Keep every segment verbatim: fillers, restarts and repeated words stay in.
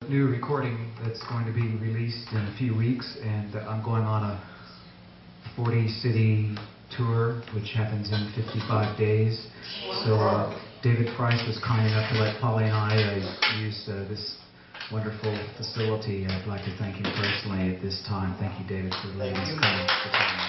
new recording that's going to be released in a few weeks, and I'm going on a forty city tour, which happens in fifty-five days. So uh, David Price was kind enough to let Polly and I uh, use uh, this wonderful facility. I'd like to thank him personally at this time. Thank you, David, for letting us come.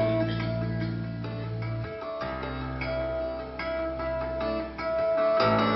Thank you.